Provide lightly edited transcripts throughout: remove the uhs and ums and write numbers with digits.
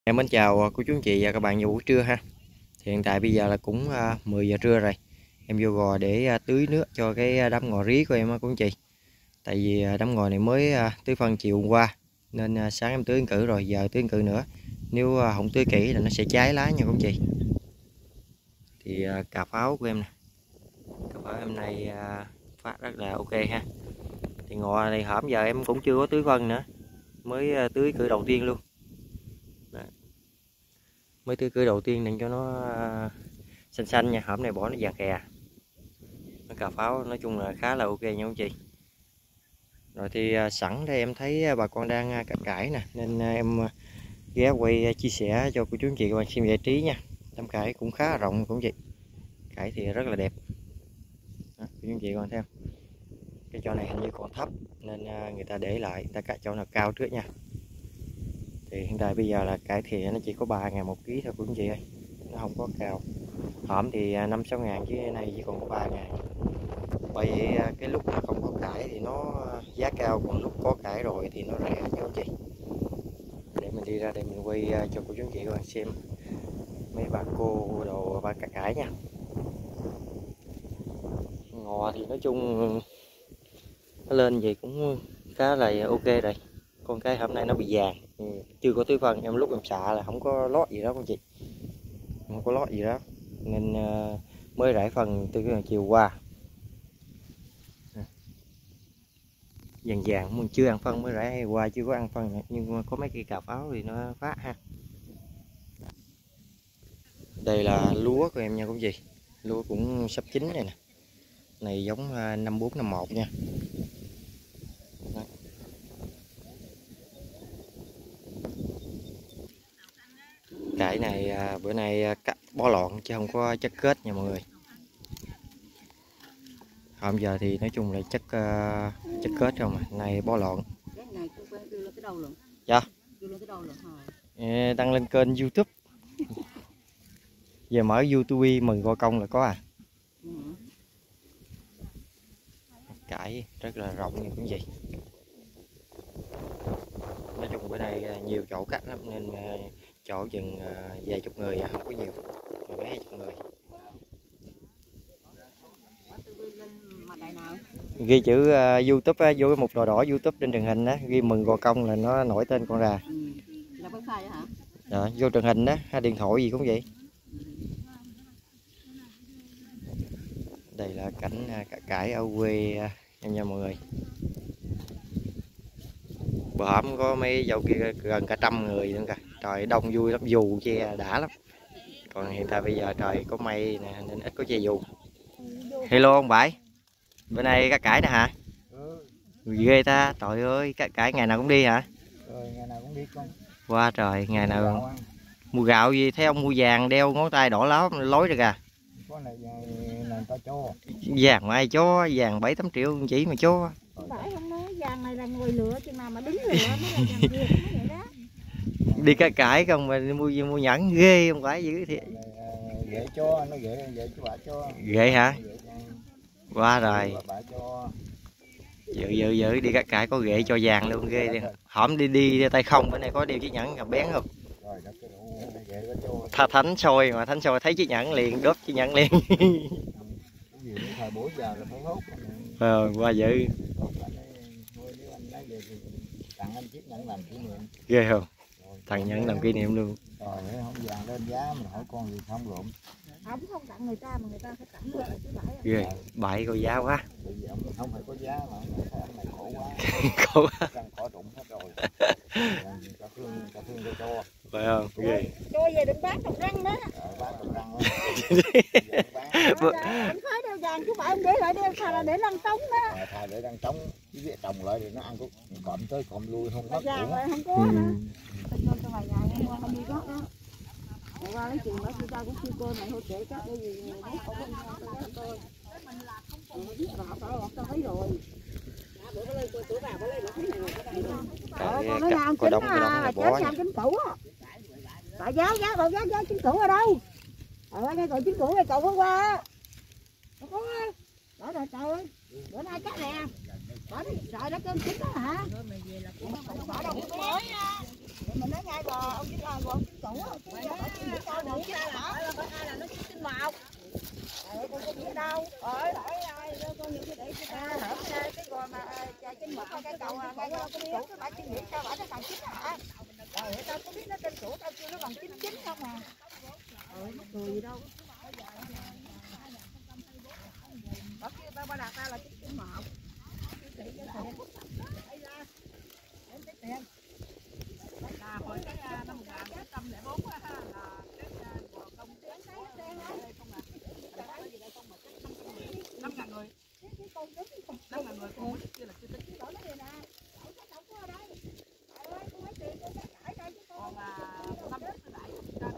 Em mến chào cô chú anh chị và các bạn vào buổi trưa ha. Thì hiện tại bây giờ là cũng 10 giờ trưa rồi. Em vô gò để tưới nước cho cái đám ngò rí của em cô chú anh chị. Tại vì đám ngò này mới tưới phân chiều hôm qua nên sáng em tưới cử rồi, giờ tưới cử nữa. Nếu không tưới kỹ là nó sẽ cháy lá nha cô chú anh chị. Thì cà pháo của em nè. Cà pháo em nay phát rất là ok ha. Thì ngò này hổm giờ em cũng chưa có tưới phân nữa. Mới tưới cử đầu tiên luôn. Đó. Mới tưới cử đầu tiên để cho nó xanh xanh nha, hổm này bỏ nó vàng kè. Nó cà pháo nói chung là khá là ok nha anh chị. Rồi thì sẵn đây em thấy bà con đang cắt cải nè, nên em ghé quay chia sẻ cho cô chú anh chị các bạn xem giải trí nha. Đám cải cũng khá là rộng cô chú chị, cải thì rất là đẹp. Đó, cô chú anh chị con thấy không? Cái chỗ này hình như còn thấp nên người ta để lại, người ta cắt chỗ nào cao trước nha. Thì hiện tại bây giờ là cải thì nó chỉ có 3.000 một ký thôi cô chú anh chị ơi, nó không có cao. Hổm thì 5-6 ngàn chứ này chỉ còn có 3.000. Bởi vậy cái lúc mà không có cải thì nó giá cao, còn lúc có cải rồi thì nó rẻ nha anh chị. Để mình đi ra đây mình quay cho cô chú anh chị các bạn xem mấy bà cô đồ bà cắt cải nha. Ngò thì nói chung nó lên vậy cũng khá là ok rồi. Con cái hôm nay nó bị vàng, chưa có tưới phân, em lúc em xạ là không có lót gì đó con chị, không có lót gì đó nên mới rải phân từ chiều qua. Vàng vàng mình chưa ăn phân mới rải qua, chưa có ăn phân này. Nhưng mà có mấy cây cà pháo thì nó phát ha. Đây là lúa của em nha quý vị, lúa cũng sắp chín này nè, này giống 5451 nha. Đó. Cải này bữa nay cắt bó lọn chứ không có chất kết nha mọi người. Hôm giờ thì nói chung là chất kết không à, này bó lọn. Dạ. Đăng lên kênh YouTube. Giờ mở YouTube mừng Gò Công là có à. Cải rất là rộng như cái gì. Nói chung bữa nay nhiều chỗ cắt lắm nên chỗ chừng vài chục người, không có nhiều, mấy hai chục người. Ghi chữ YouTube vô cái mục đỏ đỏ YouTube trên truyền hình đó, ghi mừng Gò Công là nó nổi tên con rà. Đó, vô truyền hình đó, hay điện thoại gì cũng vậy. Đây là cảnh cải ở quê em nha mọi người. Bữa hổm có mấy dâu kia gần cả 100 người nữa kìa, trời đông vui lắm, dù che đã lắm. Còn hiện tại bây giờ trời có mây nè nên ít có che dù. Hello ông Bảy, bữa nay cá cải nè hả? Ghê ta, trời ơi, cá cải ngày nào cũng đi hả? Ngày nào cũng đi con. Qua trời, ngày nào mua gạo gì thấy ông mua vàng đeo ngón tay đỏ láo lối được à? Có này vàng ta cho. Vàng mà ai cho, vàng 7-8 triệu chỉ mà cho. Phải không nói vàng này là ngồi lựa chừng nào mà đứng lựa mới là vàng Việt vậy đó. Đi cá cải không mà mua nhẫn ghê không phải dữ thiệt. Ghệ cho, nó ghệ cho bà cho. Ghê hả? Qua rồi. Bà cho. Dự đi cá cải có ghệ cho vàng luôn ghê đi. Hổm đi tay không, bữa nay có đeo chiếc nhẫn gặp bén không? Thánh soi mà thánh soi thấy chiếc nhẫn liền, đốt chiếc nhẫn liền. Thời buổi giờ là phải hốt. Qua dự. Tặng anh chiếc nhẫn làm kỷ niệm. Ghê không? Thằng nhẫn làm kỷ niệm luôn. Rồi không vàng lên giá mình hỏi con gì không lộn. Không tặng người ta mà người ta phải tặng người chứ phải. Ghê, bậy coi giá quá. Không phải có giá mà anh này khổ quá. Khổ quá. Cỏ rụng hết rồi. Cà thương cho. Phải không? Ghê. Cho về đừng bán trồng răng đó. Bán trồng răng đó. Anh khói đeo vàng chứ phải ông để lại đeo thà là để lăn trống đó. Thà để lăn trống với trồng lại thì nó ăn cũng cọm tới cọm lui không mất. Vàng lại không có nữa. Cho vài ngày em qua không đi gót đó. Ngày qua lấy chừng đó tôi cũng kêu cô này hỗ trợ các cái gì này đấy không có tôi. Mình biết vào phải không? Tao thấy rồi. Bữa có lên tôi tủ vào có lên nó thấy này cái đây rồi. Có đông là bó. Chính cũ á. Tại giáo chính cũ ở đâu? Ở đây còn chính cũ này cậu hôm qua. Nó có đó rồi trời ơi. Bữa nay chắc nè. Đó trời đó cơm chín đó hả? Bỏ đâu cũng mới. Mình nói ngay bò ông chính là bò chính cũ á, chứ giờ chim bữa sau nữa chứ hả? Là nó chim màu. Con có biết đâu. Lại con những cái để hở cái gò mà trên một cái cầu ngay đó cái cũ cái bả chim biển sao bả nó bằng chín hả? Trời ơi tao có biết nó tên cũ tao chưa nó bằng chín chín không à. Mắc cười gì đâu. Đó kia tao ba đạt tao là chín màu. Là hồi cái năm 1904 á ha là cái bò công tiến không à. 5.000 người. 5.000 người con kia là chưa tính. Còn năm thứ bảy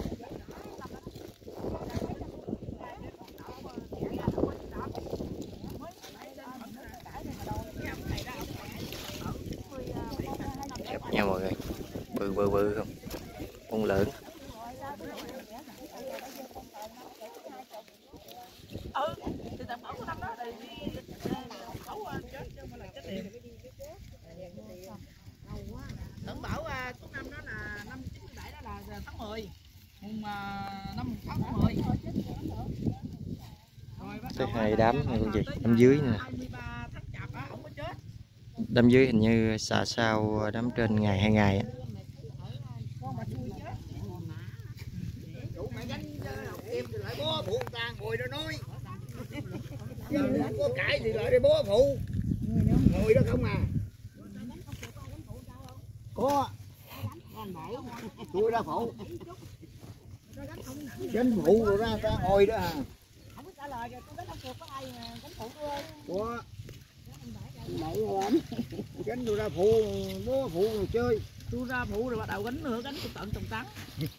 đẹp nha mọi người, bự không, con lớn. Thì tao bảo năm đó thì đi bảo chết chứ không phải là chết tiền. Tưởng bảo số năm đó là năm 97 đó là tháng 10. Mùng năm 6 tháng 10. Tới 2 đám này con gì, đám dưới nè. 23 tháng Chạp á ổng mới chết. Đám dưới hình như xả sau đám trên ngày 2 ngày á. Chủ mày gánh em thì lại bố phụ tàn bồi đó nói. Giờ không có cãi thì lại đi bố phụ. Người đó không à. Có. Tôi ra phụ. Gánh phụ rồi ra ta ngồi đó à. Không có trả lời rồi, tôi nói không có ai gánh phụ tôi ơi. Có. Gánh tôi ra phụ, bố phụ rồi chơi. Tôi ra phụ rồi bắt đầu gánh nữa, gánh tôi tận trồng trắng.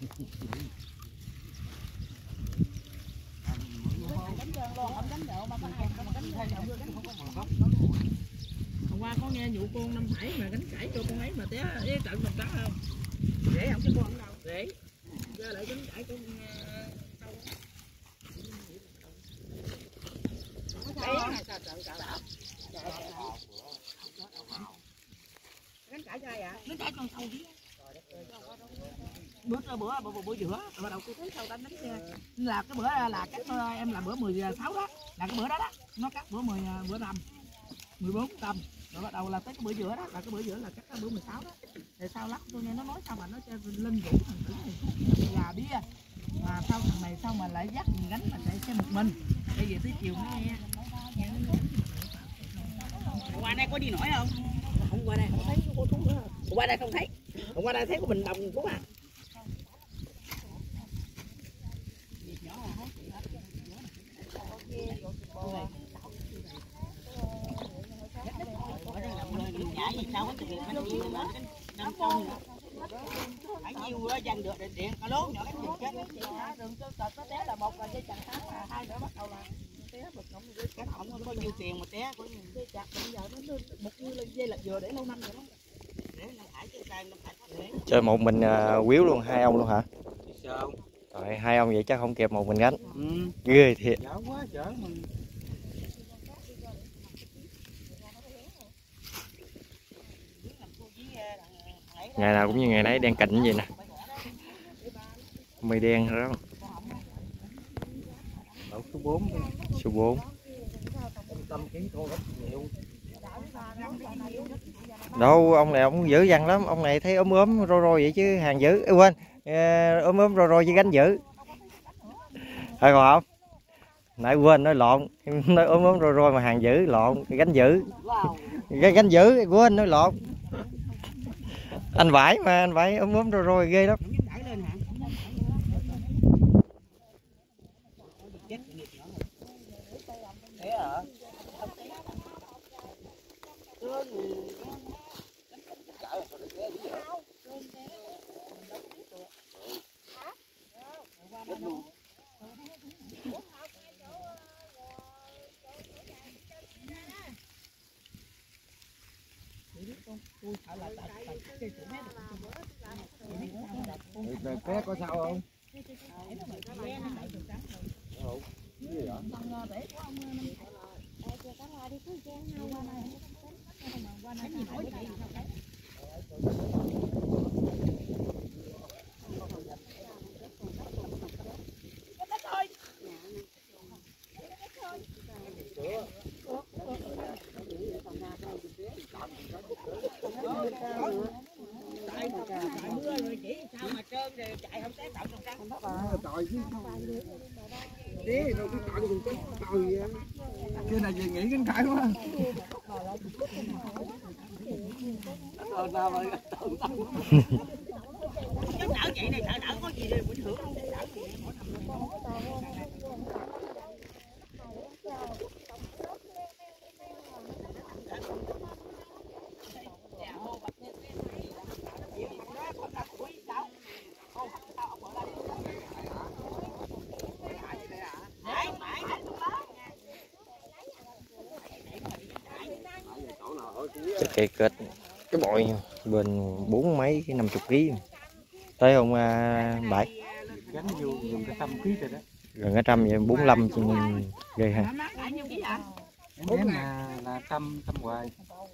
Hôm qua có nghe vụ con Năm Thảy mà gánh cãi cho con ấy mà té trận trồng trắng không? Dễ không, cái con đâu? Dễ. Giờ lại gánh cãi con gánh cãi cho ai ạ? Gánh cãi con sâu chứ. Bữa giữa bắt đầu tôi thấy sao đánh xe là cái bữa là cắt em là bữa 16 đó là cái bữa đó đó nó cắt bữa 10 bữa 5 14 tâm rồi bắt đầu là tới cái bữa giữa đó là cái bữa giữa là cắt cái bữa 16 đó rồi sao lắm tôi nghe nó nói sao mà nó lên vũ thằng tử này là bia mà sao thằng này sao mà lại dắt gánh mà chạy xe một mình bây giờ tới chiều nó nghe hôm qua đây có đi nổi không? Hôm qua đây không thấy cô Thú nữa. Hôm qua đây không thấy. Hôm qua đây thấy có Bình Đồng Phú à. Phải nhiều dành được điện cả lố nhỏ cái chết đường cho tật nó té là một là dây chằng tháng là hai nữa bắt đầu là té bực ngọng cái ổng có bao nhiêu tiền mà té có dây chặt bây giờ nó một như là dây là vừa để lâu năm rồi đó để là thải trên tay nó thải để Chơi một mình quýu luôn, 2 ông luôn hả? Sao? Rồi 2 ông vậy chắc không kịp một mình gánh. Ghê thiệt. Chở quá chở mình. Ngày nào cũng như ngày nấy đen kịnh vậy nè. Mây đen đó. Số 4 đi. Số 4. Tâm kiến thôi rất nhiều. Đâu ông này ông dữ dằn lắm, ông này thấy ốm rôi vậy chứ hàng dữ. Quên, ốm rôi với gánh dữ. Thôi còn không? Nãy quên nói lộn, nói ốm rôi mà hàng dữ lộn, gánh dữ. Gánh dữ quên nói lộn. Anh vải mà, anh vải ốm rôi ghê lắm. Té có sao không? Trời chứ. Thế đâu cái cạo đừng có trời vậy. Cái này gì nghĩ cánh cãi quá. Đỡ chị này đỡ có gì để bình thường không? Cái kết cái bội bên 4 mấy cái 50 kg tới không Bảy Gắn vô gần cái 100 kg rồi đó. gần cả trăm vậy 45 chứ ghê ha. Em là trăm hoài.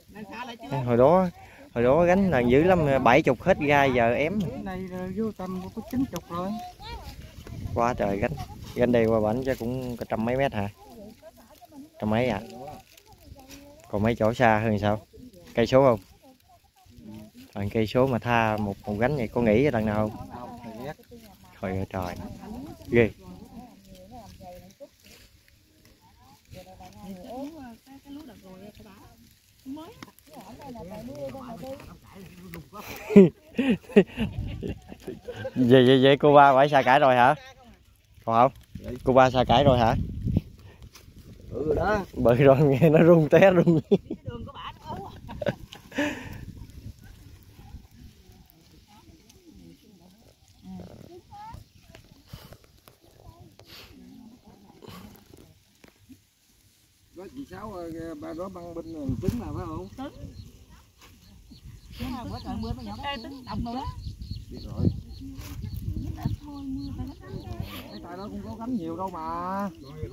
Hồi đó gánh là dữ lắm 70 hết gai giờ ém. Cái này vô tầm có 90 rồi. Quá trời gánh đây qua bển chắc cũng cả trăm mấy mét hả? Trăm mấy à? Còn mấy chỗ xa hơn sao? Cây số không? Còn cây số mà tha một gánh vậy có nghĩ lần nào không? Trời ơi trời. Ghê. Vậy cô ba phải xa cải rồi hả? Còn không? Cô ba xa cải rồi hả? Ừ đó. Bởi rồi nghe nó rung té rung. Có chị Sáu ba đó băng bên trứng nào phải không? Trứng. Bữa trời mưa nó nhỏ cái trứng đồng rồi đó. Biết rồi. Cái tay đó cũng có gánh nhiều đâu mà.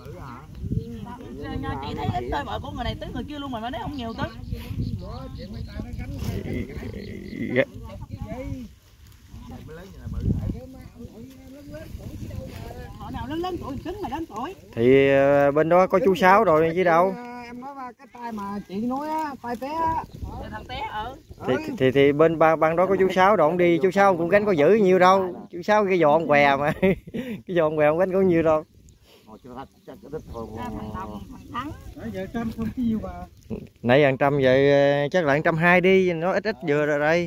Chị thấy ít thôi, vợ của người này tới người kia luôn mà nó không nhiều tới. Họ nào lớn tuổi trứng mà lớn tuổi. Thì bên đó có chú Sáu rồi chứ đâu. Em nói cái tay mà chị nói á, tay té á. Thằng té Thì bên bang đó có chú Sáu rồi, đi chú Sáu cũng gánh có giữ nhiều đâu. Chú Sáu cái giò ông què mà. Cái giò ông què không gánh có nhiều đâu. Nãy giờ 100 không cái gì mà. Nãy giờ 100 vậy chắc là 120 đi, nó ít vừa rồi đây.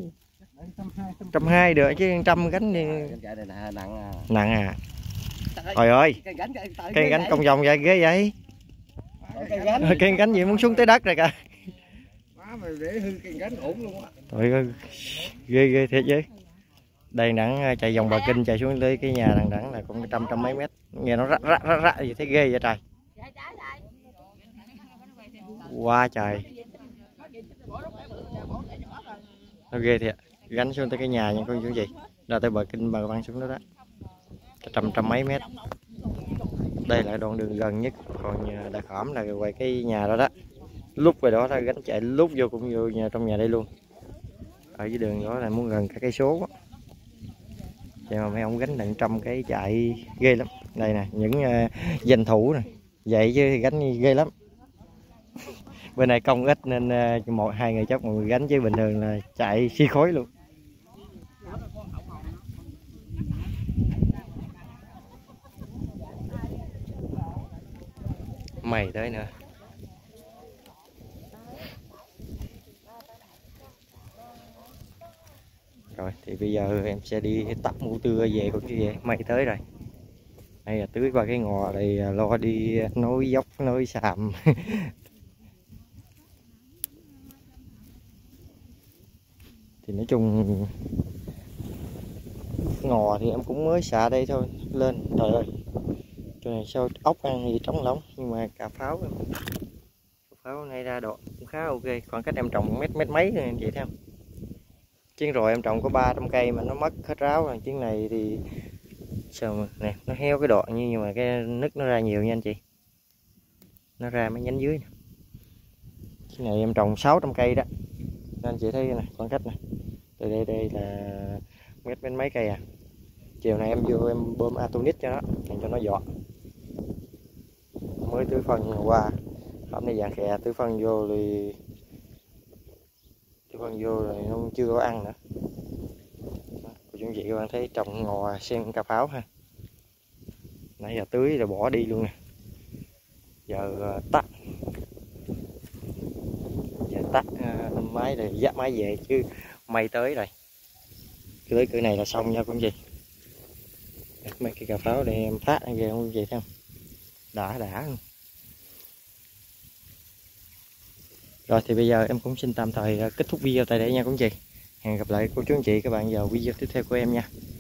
120 được chứ 100 gánh thì nặng à. Trời ơi. Cây gánh cong vòng vậy ghê vậy. Cây gánh gì muốn xuống tới đất rồi kìa. Má mày để hư cây gánh ổn luôn á. Trời ơi. Ghê thiệt chứ. Đây Đẳng chạy vòng Bà Kinh chạy xuống tới cái nhà thằng Đẳng là cũng trăm mấy mét. Nghe nó rắc gì thấy ghê vậy trời. Quá trời. Nó ghê thiệt. Gánh xuống tới cái nhà nha con chú gì. Ra tới Bà Kinh bà băng xuống đó đó. Trăm mấy mét. Đây là đoạn đường gần nhất, còn Đà Khỏm là quay cái nhà đó đó. Lúc về đó là gánh chạy lúc vô cũng vô trong nhà đây luôn. Ở dưới đường đó là muốn gần cả cây số. Vậy mà mấy ông gánh nặng trăm cái chạy ghê lắm. Đây nè, những danh thủ nè. Vậy chứ gánh ghê lắm. Bên này công ít nên 1-2 người chắc một người gánh, chứ bình thường là chạy xi khói luôn. Mày tới nữa. Rồi thì bây giờ em sẽ đi tắt mũ tưa về con chứ về. Mày tới rồi. Đây là tưới qua cái ngò này lo đi nối dốc nối sàm. Thì nói chung ngò thì em cũng mới xả đây thôi. Lên trời ơi, chỗ này sao ốc ăn thì trống lắm. Nhưng mà cà pháo này ra độ cũng khá ok. Khoảng cách em trồng mét mấy thôi em vậy thấy không. Chuyến rồi em trồng có 300 cây mà nó mất hết ráo rồi. Chuyến này thì sao mà nè, nó heo cái đoạn nhưng mà cái nứt nó ra nhiều nha anh chị. Nó ra mấy nhánh dưới nè. Chuyến này em trồng 600 cây đó. Nên anh chị thấy nè, khoảng cách nè. Từ đây là mét mấy cây à. Chiều này em vô em bơm Atonic cho nó, cho nó giọt. Mới tưới phân qua. Hôm nay dạng khè tưới phân vô rồi nó chưa có ăn nữa. Đó, cô chú anh chị các bạn thấy trồng ngò sen cà pháo ha. Nãy giờ tưới rồi bỏ đi luôn nè. Giờ tắt. Giờ tắt máy rồi dắt máy về chứ mây tới rồi. Tới cửa này là xong nha cô anh chị. Mấy cái cà pháo này em phát ra kìa cô anh chị thấy không? Đã luôn. Rồi thì bây giờ em cũng xin tạm thời kết thúc video tại đây nha cô anh chị. Hẹn gặp lại cô chú anh chị các bạn vào video tiếp theo của em nha.